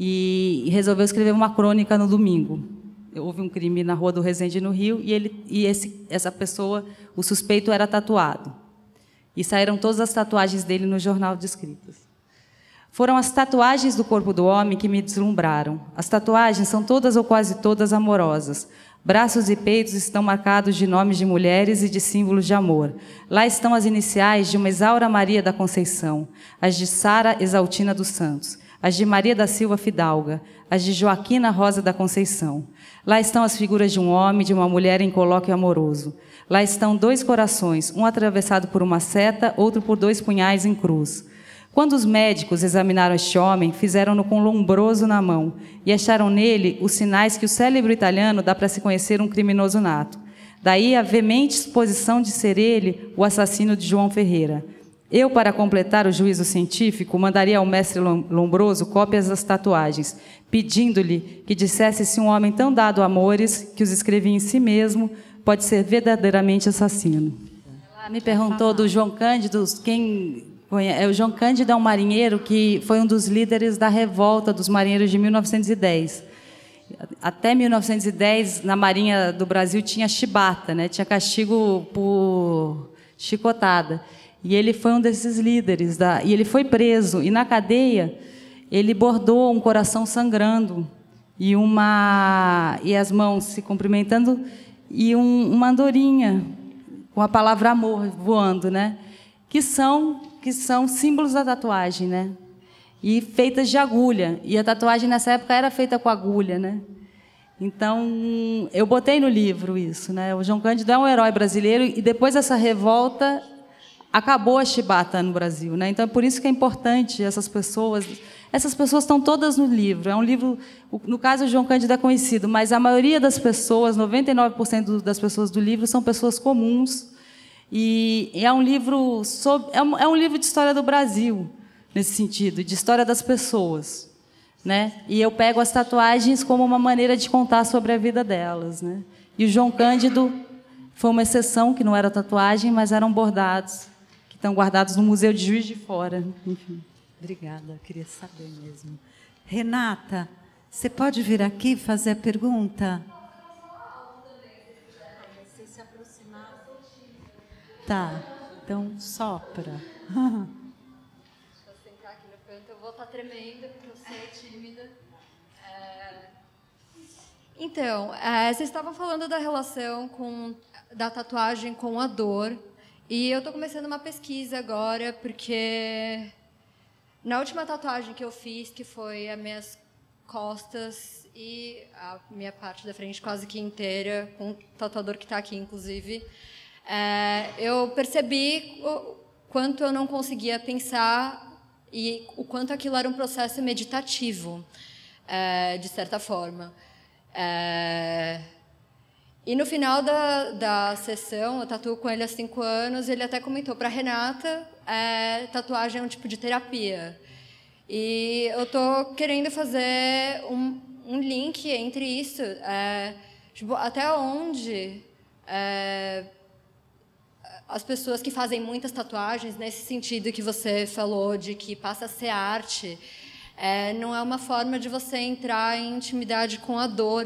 e resolveu escrever uma crônica no domingo. Houve um crime na Rua do Resende, no Rio, e, ele, e esse, essa pessoa, o suspeito, era tatuado. E saíram todas as tatuagens dele no jornal de escritas. Foram as tatuagens do corpo do homem que me deslumbraram. As tatuagens são todas ou quase todas amorosas. Braços e peitos estão marcados de nomes de mulheres e de símbolos de amor. Lá estão as iniciais de uma Isaura Maria da Conceição, as de Sara Exaltina dos Santos, as de Maria da Silva Fidalga, as de Joaquina Rosa da Conceição. Lá estão as figuras de um homem e de uma mulher em colóquio amoroso. Lá estão dois corações, um atravessado por uma seta, outro por dois punhais em cruz. Quando os médicos examinaram este homem, fizeram-no com um lombroso na mão e acharam nele os sinais que o cérebro italiano dá para se conhecer um criminoso nato. Daí a veemente exposição de ser ele o assassino de João Ferreira. Eu, para completar o juízo científico, mandaria ao mestre Lombroso cópias das tatuagens, pedindo-lhe que dissesse se um homem tão dado a amores, que os escrevia em si mesmo, pode ser verdadeiramente assassino. Ela me perguntou do João Cândido, quem... O João Cândido é um marinheiro que foi um dos líderes da revolta dos marinheiros de mil novecentos e dez. Até mil novecentos e dez, na Marinha do Brasil, tinha chibata, né? Tinha castigo por chicotada. E ele foi um desses líderes. Da... E ele foi preso. E, na cadeia, ele bordou um coração sangrando e, uma... e as mãos se cumprimentando e um... uma andorinha com a palavra amor voando, né? Que são... que são símbolos da tatuagem, né? E feitas de agulha. E a tatuagem, nessa época, era feita com agulha, né? Então, eu botei no livro isso, né? O João Cândido é um herói brasileiro e, depois dessa revolta, acabou a chibata no Brasil, né? Então, é por isso que é importante essas pessoas... Essas pessoas estão todas no livro. É um livro... No caso, o João Cândido é conhecido, mas a maioria das pessoas, noventa e nove por cento das pessoas do livro, são pessoas comuns. E é um livro sobre, é um, é um livro de história do Brasil, nesse sentido, de história das pessoas, né? E eu pego as tatuagens como uma maneira de contar sobre a vida delas, né? E o João Cândido foi uma exceção, que não era tatuagem, mas eram bordados, que estão guardados no Museu de Juiz de Fora. Enfim. Obrigada, queria saber mesmo. Renata, você pode vir aqui e fazer a pergunta? Tá, então sopra. Deixa eu sentar aqui no canto, eu vou estar tremendo, porque eu sou tímida. É... Então, é, vocês estavam falando da relação com, da tatuagem com a dor, e eu estou começando uma pesquisa agora, porque na última tatuagem que eu fiz, que foi as minhas costas e a minha parte da frente quase que inteira, com o tatuador que está aqui, inclusive, É, eu percebi o quanto eu não conseguia pensar e o quanto aquilo era um processo meditativo, é, de certa forma. É, E no final da, da sessão, eu tatuo com ele há cinco anos, ele até comentou para a Renata, é, tatuagem é um tipo de terapia. E eu estou querendo fazer um, um link entre isso, é, tipo, até onde é, as pessoas que fazem muitas tatuagens, nesse sentido que você falou, de que passa a ser arte, é, não é uma forma de você entrar em intimidade com a dor.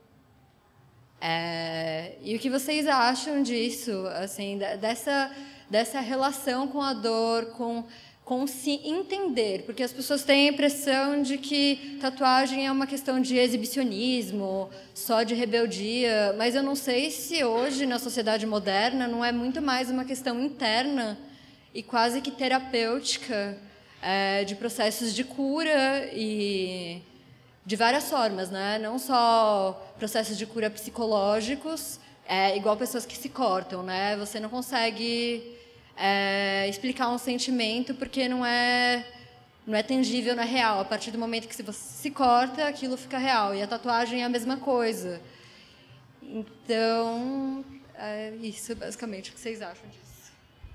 É, e o que vocês acham disso, assim, dessa, dessa relação com a dor, com, com se entender? Porque as pessoas têm a impressão de que tatuagem é uma questão de exibicionismo, só de rebeldia, mas eu não sei se hoje, na sociedade moderna, não é muito mais uma questão interna e quase que terapêutica, é, de processos de cura e... de várias formas, né? Não só processos de cura psicológicos, é, igual pessoas que se cortam, né? Você não consegue é, explicar um sentimento porque não é, não é tangível, não é real. A partir do momento que você se corta, aquilo fica real. E a tatuagem é a mesma coisa. Então, é isso, basicamente, o que vocês acham disso?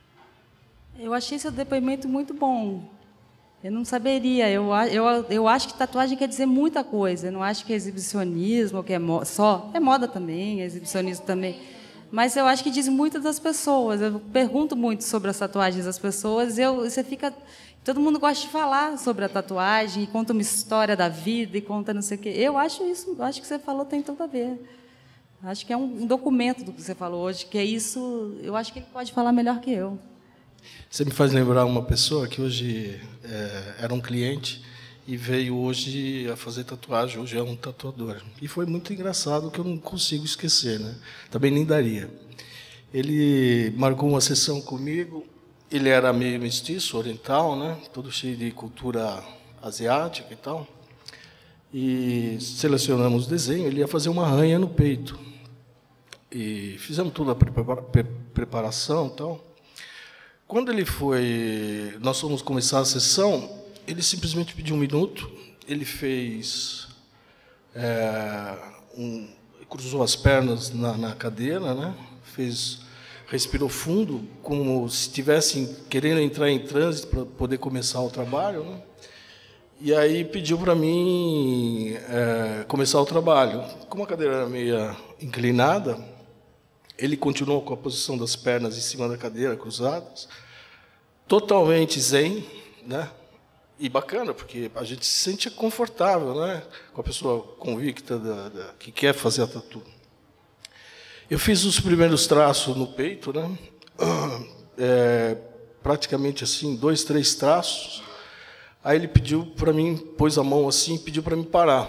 Eu achei seu depoimento muito bom. Eu não saberia. Eu, eu, eu acho que tatuagem quer dizer muita coisa. Eu não acho que é exibicionismo, que é mo só. É moda também, é exibicionismo também. Mas eu acho que diz muito das pessoas. Eu pergunto muito sobre as tatuagens das pessoas. Eu, você fica... Todo mundo gosta de falar sobre a tatuagem, e conta uma história da vida, e conta não sei o quê. Eu acho isso, eu acho que você falou tem tudo a ver. Acho que é um, um documento do que você falou hoje, que é isso... Eu acho que ele pode falar melhor que eu. Você me faz lembrar uma pessoa que hoje é, era um cliente e veio hoje a fazer tatuagem, hoje é um tatuador. E foi muito engraçado, que eu não consigo esquecer, né? Também nem daria. Ele marcou uma sessão comigo, ele era meio mestiço, oriental, né? Todo cheio de cultura asiática e tal. E selecionamos o desenho, ele ia fazer uma arranha no peito. E fizemos toda a preparação e tal. Quando ele foi, nós fomos começar a sessão, ele simplesmente pediu um minuto, ele fez, é, um, cruzou as pernas na, na cadeira, né? Fez, respirou fundo, como se estivesse querendo entrar em transe para poder começar o trabalho, né? E aí pediu para mim é, começar o trabalho. Como a cadeira era meio inclinada, ele continuou com a posição das pernas em cima da cadeira, cruzadas, totalmente zen, né? E bacana, porque a gente se sente confortável, né? Com a pessoa convicta da, da, que quer fazer a tatu. Eu fiz os primeiros traços no peito, né? É, praticamente assim, dois, três traços. Aí ele pediu para mim, pôs a mão assim, pediu para mim parar.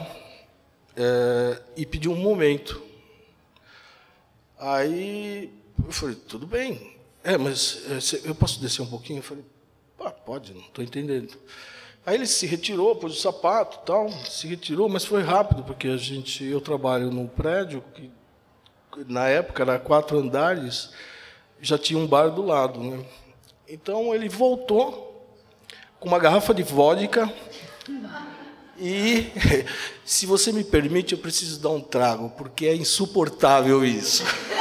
É, e pediu um momento. Aí eu falei, tudo bem. É, mas eu posso descer um pouquinho? Eu falei, ah, pode, não estou entendendo. Aí ele se retirou, pôs o sapato, tal, se retirou, mas foi rápido, porque a gente, eu trabalho num prédio que, na época, era quatro andares, já tinha um bar do lado, né? Então, ele voltou com uma garrafa de vodka e, se você me permite, eu preciso dar um trago, porque é insuportável isso.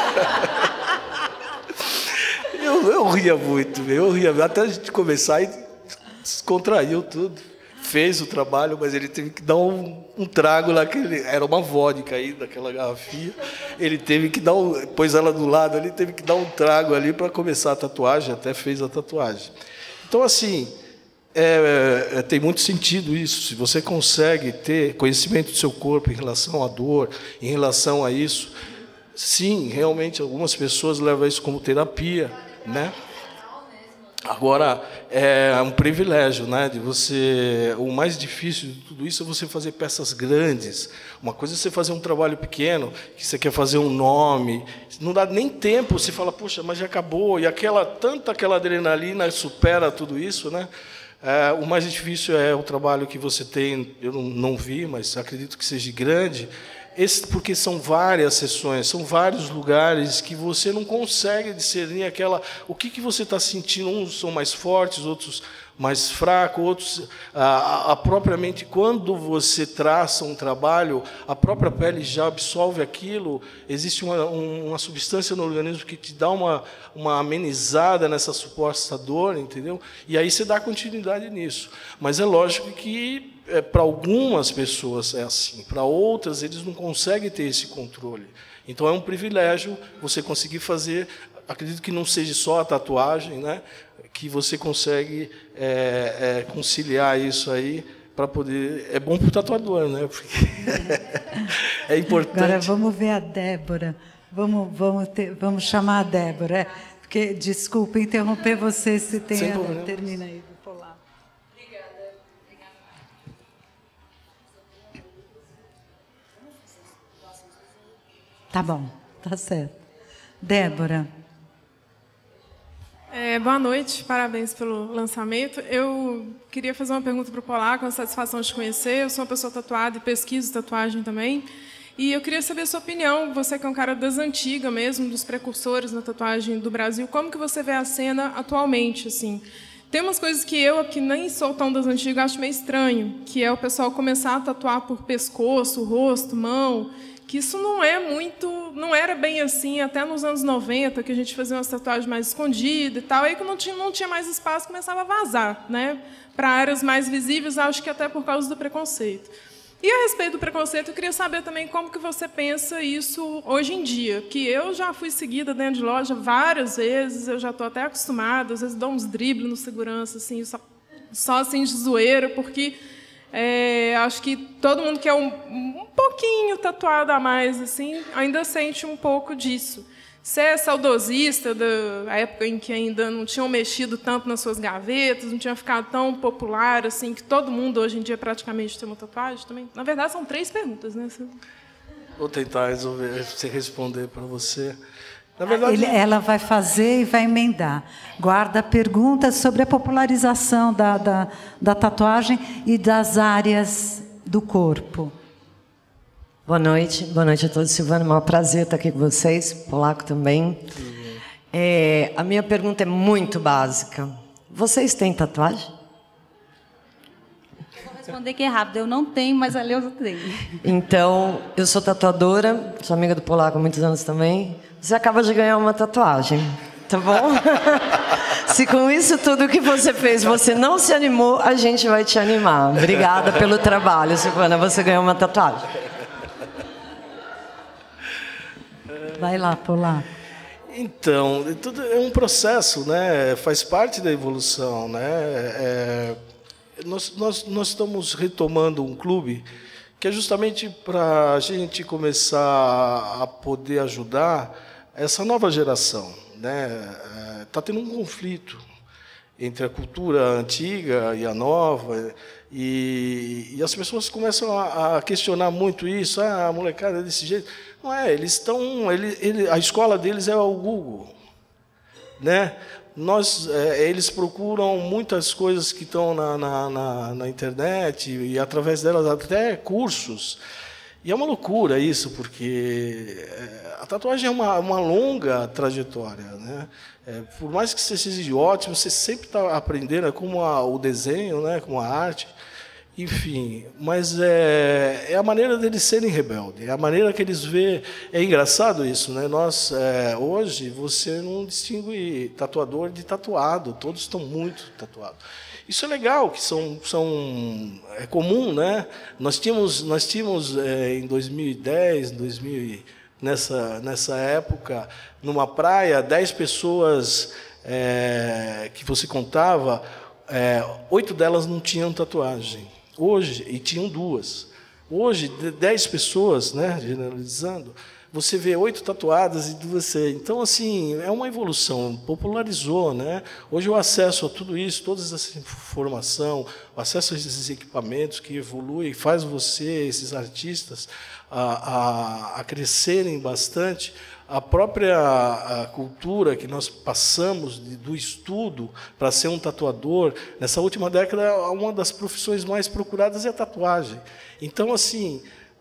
eu, eu ria muito, eu ria, até a gente começar e descontraiu tudo. Fez o trabalho, mas ele teve que dar um, um trago lá, que ele, era uma vodka aí, daquela garrafinha. Ele teve que dar um, pôs ela do lado, ele teve que dar um trago ali para começar a tatuagem, até fez a tatuagem. Então, assim, é, é, tem muito sentido isso. Se você consegue ter conhecimento do seu corpo em relação à dor, em relação a isso, sim, realmente, algumas pessoas levam isso como terapia, né? Agora, é um privilégio, né, de você... O mais difícil de tudo isso é você fazer peças grandes. Uma coisa é você fazer um trabalho pequeno, que você quer fazer um nome. Não dá nem tempo, você fala, puxa, mas já acabou. E aquela, tanta aquela adrenalina supera tudo isso, né? É, o mais difícil é o trabalho que você tem, eu não, não vi, mas acredito que seja grande, Esse, porque são várias sessões, são vários lugares que você não consegue discernir aquela, o que, que você está sentindo. Uns são mais fortes, outros mais fracos, outros a, a propriamente quando você traça um trabalho, a própria pele já absorve aquilo. Existe uma, uma substância no organismo que te dá uma, uma amenizada nessa suposta dor, entendeu? E aí você dá continuidade nisso. Mas é lógico que É, para algumas pessoas é assim, para outras eles não conseguem ter esse controle. Então é um privilégio você conseguir fazer, acredito que não seja só a tatuagem, né, que você consegue é, é, conciliar isso aí para poder... É bom para o tatuador, né, porque é importante. Agora vamos ver a Débora, vamos, vamos, ter, vamos chamar a Débora, é, porque, desculpa interromper você, se tem... Sem a, problema. Termina aí. Tá bom, tá certo. Débora. É, boa noite, parabéns pelo lançamento. Eu queria fazer uma pergunta para o Polaco, uma satisfação de te conhecer. Eu sou uma pessoa tatuada e pesquiso tatuagem também. E eu queria saber a sua opinião, você que é um cara das antigas mesmo, dos precursores na tatuagem do Brasil, como que você vê a cena atualmente, assim? Tem umas coisas que eu, que nem sou tão das antigas, acho meio estranho, que é o pessoal começar a tatuar por pescoço, rosto, mão, que isso não é muito, não era bem assim até nos anos noventa, que a gente fazia umas tatuagens mais escondidas e tal, aí que não tinha, não tinha mais espaço, começava a vazar, né, para áreas mais visíveis, acho que até por causa do preconceito. E a respeito do preconceito, eu queria saber também como que você pensa isso hoje em dia, que eu já fui seguida dentro de loja várias vezes, eu já estou até acostumada, às vezes dou uns dribles no segurança, assim, só, só assim de zoeira, porque é, acho que todo mundo que é um, um pouquinho tatuado a mais, assim, ainda sente um pouco disso. Você é saudosista da época em que ainda não tinham mexido tanto nas suas gavetas, não tinha ficado tão popular, assim, que todo mundo hoje em dia praticamente tem uma tatuagem também? Na verdade, são três perguntas, né? Vou tentar resolver, se responder para você. Na verdade, Ele, ela vai fazer e vai emendar. Guarda perguntas sobre a popularização da, da, da tatuagem e das áreas do corpo. Boa noite, boa noite a todos. Silvana, é um prazer estar aqui com vocês, Polaco também. É, a minha pergunta é muito básica. Vocês têm tatuagem? Vou responder que é rápido. Eu não tenho, mas a Leusa tem. Então, eu sou tatuadora, sou amiga do Polaco há muitos anos também. Você acaba de ganhar uma tatuagem, tá bom? Se com isso tudo que você fez você não se animou, a gente vai te animar. Obrigada pelo trabalho, Silvana. Você ganhou uma tatuagem. Vai lá, Polaco. Então, tudo é um processo, né? Faz parte da evolução, né? É, nós, nós, nós estamos retomando um clube que é justamente para a gente começar a poder ajudar essa nova geração, né? Está tendo um conflito entre a cultura antiga e a nova, e, e as pessoas começam a, a questionar muito isso. Ah, a molecada é desse jeito. Não é, eles estão... Ele, ele, a escola deles é o Google, né? Nós, é, eles procuram muitas coisas que estão na, na, na, na internet, e através delas até cursos. E é uma loucura isso, porque a tatuagem é uma, uma longa trajetória, né? É, por mais que você seja ótimo, você sempre está aprendendo, é como a, o desenho, né? Como a arte, enfim. Mas é, é a maneira deles serem rebeldes, é a maneira que eles vê. É engraçado isso, né? Nós, é, hoje, você não distingue tatuador de tatuado, todos estão muito tatuados. Isso é legal, que são, são é comum, né? Nós tínhamos, nós tínhamos é, em dois mil e dez, dois mil, nessa, nessa época, numa praia, dez pessoas é, que você contava, é, oito delas não tinham tatuagem. Hoje, e tinham duas. Hoje, de dez pessoas, né, generalizando, você vê oito tatuadas e duas sem. Então, assim, é uma evolução, popularizou, né? Hoje o acesso a tudo isso, toda essa informação, o acesso a esses equipamentos que evolui, faz você, esses artistas, a, a, a crescerem bastante. A própria a cultura que nós passamos de, do estudo para ser um tatuador, nessa última década, uma das profissões mais procuradas é a tatuagem. Então, assim,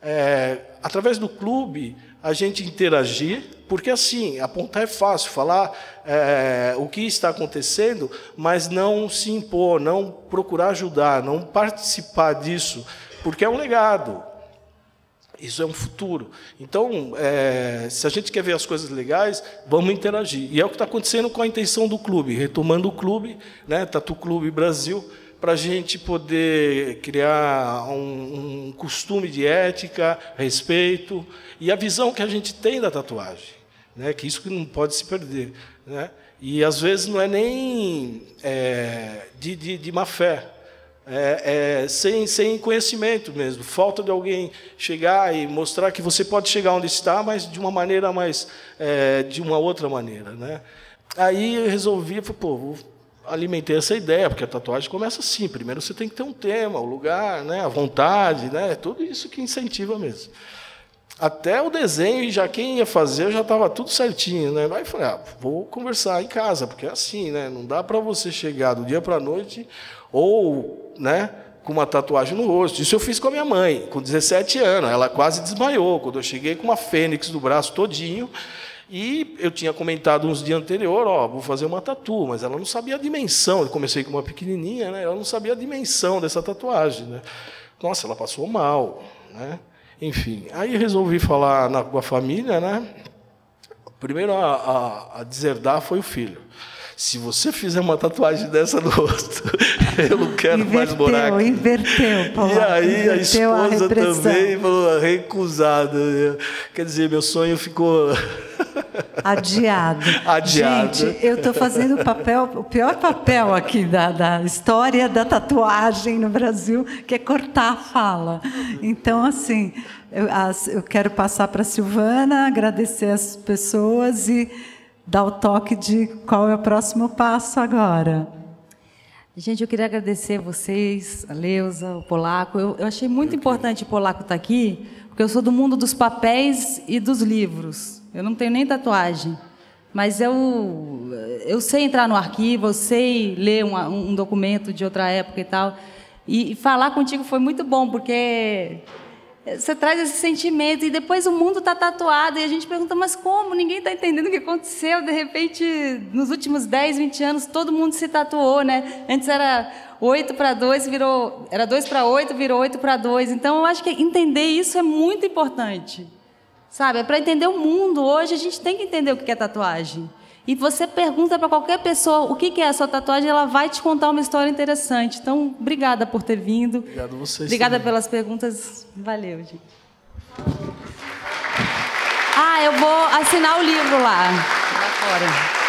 é, através do clube, a gente interagir, porque assim, apontar é fácil, falar é, o que está acontecendo, mas não se impor, não procurar ajudar, não participar disso, porque é um legado. Isso é um futuro. Então, é, se a gente quer ver as coisas legais, vamos interagir. E é o que está acontecendo com a intenção do clube, retomando o clube, né, Tatu Clube Brasil, para a gente poder criar um, um costume de ética, respeito, e a visão que a gente tem da tatuagem, né, que isso que não pode se perder. Né? E, às vezes, não é nem é, de, de, de má fé. É, é, sem, sem conhecimento mesmo, falta de alguém chegar e mostrar que você pode chegar onde está, mas de uma maneira mais, é, de uma outra maneira, né? Aí eu resolvi, pô, vou alimentei essa ideia, porque a tatuagem começa assim, primeiro você tem que ter um tema, o lugar, né, a vontade, né, tudo isso que incentiva mesmo. Até o desenho, e já quem ia fazer já estava tudo certinho, né? Aí eu falei, ah, vou conversar em casa, porque é assim, né? Não dá para você chegar do dia para a noite ou, né, com uma tatuagem no rosto. Isso eu fiz com a minha mãe, com dezessete anos. Ela quase desmaiou quando eu cheguei com uma fênix do braço todinho. E eu tinha comentado uns dias anterior, ó, vou fazer uma tatu, mas ela não sabia a dimensão. Eu comecei com uma pequenininha, né? Ela não sabia a dimensão dessa tatuagem, né? Nossa, ela passou mal, né? Enfim, aí resolvi falar na, com a família, né? Primeiro a, a, a deserdar foi o filho. Se você fizer uma tatuagem dessa no rosto, eu não quero inverteu, mais morar aqui. Inverteu, Paulo. E aí inverteu a esposa a também falou, recusada. Quer dizer, meu sonho ficou... Adiado. Adiado. Gente, eu estou fazendo o papel, o pior papel aqui da, da história da tatuagem no Brasil, que é cortar a fala. Então, assim, eu, as, eu quero passar para a Silvana, agradecer as pessoas e dar o toque de qual é o próximo passo agora. Gente, eu queria agradecer vocês, a Leusa, o Polaco. Eu, eu achei muito importante o Polaco estar aqui, porque eu sou do mundo dos papéis e dos livros. Eu não tenho nem tatuagem, mas eu, eu sei entrar no arquivo, eu sei ler um, um documento de outra época e tal. E, e falar contigo foi muito bom, porque você traz esse sentimento e depois o mundo está tatuado e a gente pergunta, mas como? Ninguém está entendendo o que aconteceu. De repente, nos últimos dez, vinte anos, todo mundo se tatuou, né? Antes era oito para dois, virou... Era dois para oito, virou oito para dois. Então, eu acho que entender isso é muito importante. Sabe? É para entender o mundo. Hoje, a gente tem que entender o que é tatuagem. E você pergunta para qualquer pessoa o que é a sua tatuagem, ela vai te contar uma história interessante. Então, obrigada por ter vindo. Obrigado a vocês. Obrigada também. pelas perguntas. Valeu, gente. Ah, eu vou assinar o livro lá, lá fora.